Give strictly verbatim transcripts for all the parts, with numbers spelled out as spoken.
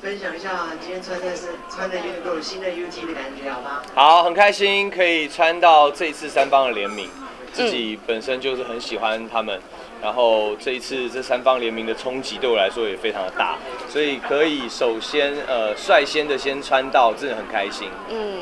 分享一下今天穿的是穿的 Uniqlo 新的 U T 的感觉，好吗？ 好，很开心可以穿到这一次三方的联名，自己本身就是很喜欢他们，然后这一次这三方联名的冲击对我来说也非常的大，所以可以首先呃率先的先穿到，真的很开心。嗯，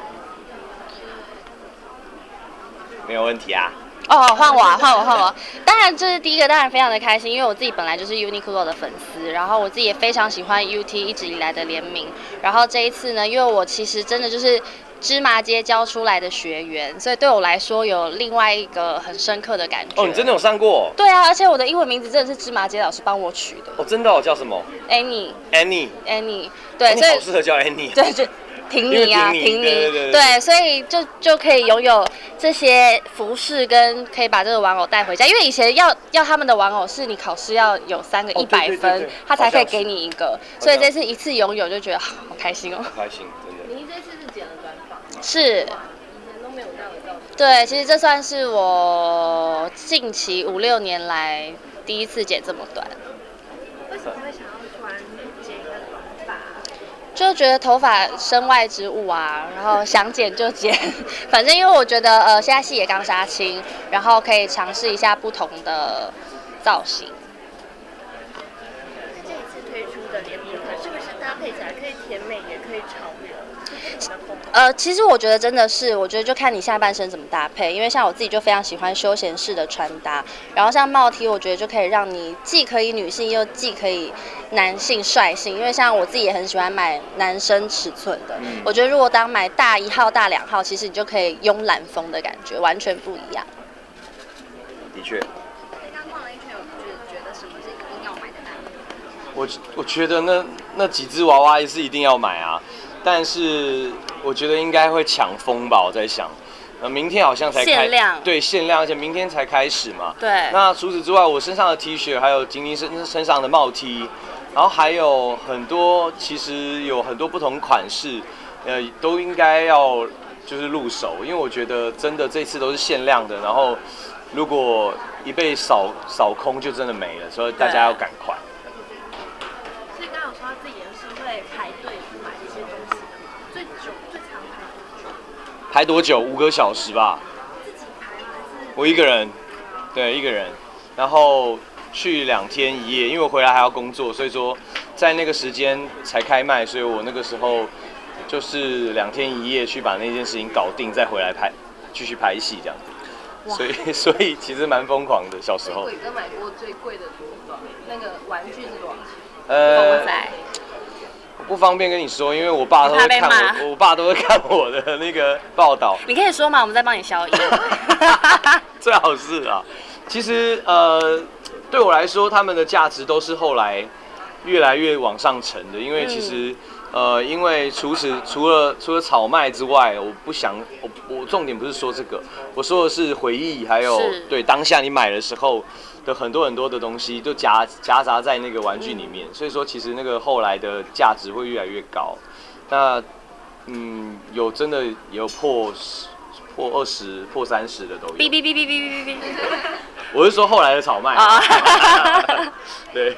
没有问题啊。 哦，换我啊，换我，换我。当然，这是第一个，当然非常的开心，因为我自己本来就是 Uniqlo 的粉丝，然后我自己也非常喜欢 U T 一直以来的联名。然后这一次呢，因为我其实真的就是芝麻街教出来的学员，所以对我来说有另外一个很深刻的感觉。 哦，你真的有上过？ 对啊，而且我的英文名字真的是芝麻街老师帮我取的。 哦，真的哦，叫什么 ？Annie。Annie。Annie。对，所以好适合叫 Annie。 对，就。挺你啊，挺你， 对, 对, 对, 对，所以就就可以拥有这些服饰，跟可以把这个玩偶带回家。因为以前要要他们的玩偶是你考试要有三个一百分，他才可以给你一个。所以这次一次拥有就觉得好开心哦， 好开心，真的。 你这次是剪了短发？ 是。 以前都没有这样的造型。 对，其实这算是我近期五六年来第一次剪这么短。 为什么会想要突然剪一个短发？ 就觉得头发身外之物啊，然后想剪就剪，反正因为我觉得呃现在戏也刚杀青，然后可以尝试一下不同的造型。 这一次推出的联名款是不是搭配起来可以甜美也可以潮流？ 呃，其实我觉得真的是，我觉得就看你下半身怎么搭配，因为像我自己就非常喜欢休闲式的穿搭，然后像帽 T， 我觉得就可以让你既可以女性又既可以男性率性，因为像我自己也很喜欢买男生尺寸的，嗯、我觉得如果当买大一号、大两号，其实你就可以慵懒风的感觉，完全不一样。 的确。 刚逛了一圈，有觉得什么是一定要买的单品？ 我我觉得那那几只娃娃也是一定要买啊。但是我觉得应该会抢疯吧，我在想，呃，明天好像才开， 限量， 对，限量，而且明天才开始嘛。 对。 那除此之外，我身上的 T 恤，还有晶晶身身上的帽 T， 然后还有很多，其实有很多不同款式，呃，都应该要就是入手，因为我觉得真的这次都是限量的，然后如果一被扫扫空，就真的没了，所以大家要赶快。 所以刚刚有说他自己也是会排队买一些东西的嘛？最久最长排多久？ 排多久？五个小时吧。 自己排吗？还是？ 我一个人，对，一个人，然后去两天一夜，因为我回来还要工作，所以说在那个时间才开卖，所以我那个时候就是两天一夜去把那件事情搞定，再回来拍，继续拍戏这样子。所以，所以其实蛮疯狂的，小时候。 鬼哥买过最贵的多少？那个玩具是多少钱？ 呃，我不方便跟你说，因为我爸都会看我，我爸都会看我的那个报道。 你可以说嘛，我们再帮你消音。 最好是啊，其实呃，对我来说，他们的价值都是后来越来越往上沉的，因为其实。嗯呃，因为除此除了除了炒卖之外，我不想我我重点不是说这个，我说的是回忆，还有对当下你买的时候的很多很多的东西都夹夹杂在那个玩具里面，嗯、所以说其实那个后来的价值会越来越高。那嗯，有真的有破破二十、破三十的都有。 哔哔哔哔哔哔哔。 我是说后来的炒卖。对。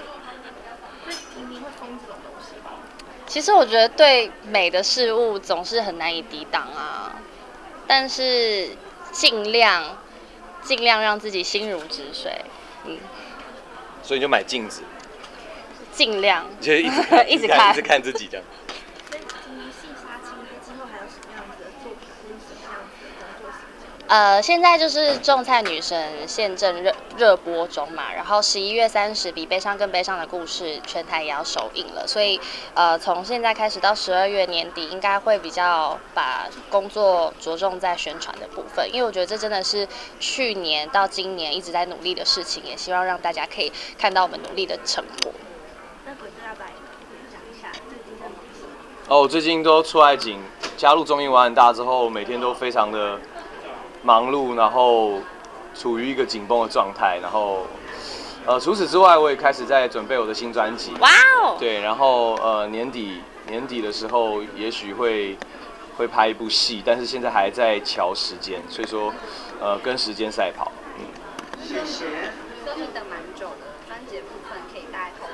其实我觉得对美的事物总是很难以抵挡啊，但是尽量尽量让自己心如止水，嗯。 所以你就买镜子。 尽量。 就一直看， 一直看， 一直看自己这样。 所以女性杀青之后还有什么样子的作品，或者什么样子的工作形象？ 呃，现在就是种菜女神现正热热播中嘛，然后十一月三十比悲伤更悲伤的故事全台也要首映了，所以呃从现在开始到十二月年底，应该会比较把工作着重在宣传的部分，因为我觉得这真的是去年到今年一直在努力的事情，也希望让大家可以看到我们努力的成果。 那鬼哥要不要讲一下最近在忙什么？ 哦，我最近都出外景，加入综艺玩很大之后，每天都非常的忙碌，然后处于一个紧绷的状态，然后呃除此之外，我也开始在准备我的新专辑。 哇哦！ 对，然后呃年底年底的时候，也许会会拍一部戏，但是现在还在瞧时间，所以说呃跟时间赛跑。嗯。 谢谢。 都是等蛮久的，专辑部分可以大概透露一下。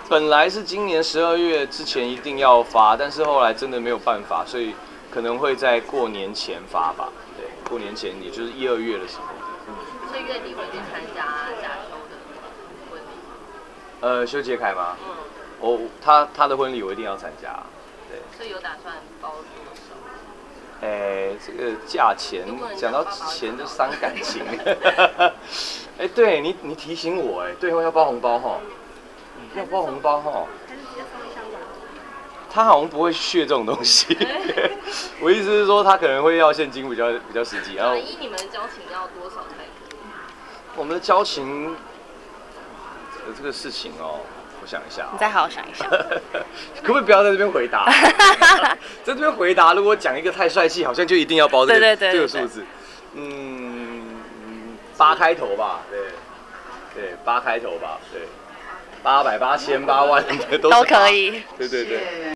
本来是今年十二月之前一定要发，但是后来真的没有办法，所以可能会在过年前发吧。对，过年前也就是一二月的时候。 所以月底会去参加假修的婚礼。 呃，修杰楷吗？ 嗯。 我他他的婚礼我一定要参加。对。 所以有打算包多少？ 哎，这个价钱讲到钱就伤感情。哎，对你你提醒我哎，对哦，要包红包哈。要包红包哈。 还是直接送一箱吧。 他好像不会血这种东西。我意思是说，他可能会要现金比较比较实际。然后依你们的交情要多少才可以？ 我们的交情，呃，这个事情哦，我想一下、哦。 你再好好想一想。 可不可以不要在这边回答？在这边回答，如果讲一个太帅气，好像就一定要包这个对对对这个数字。嗯，八开头吧，对，对，八开头吧，对，八百、八千、八万的都都可以。 对对对。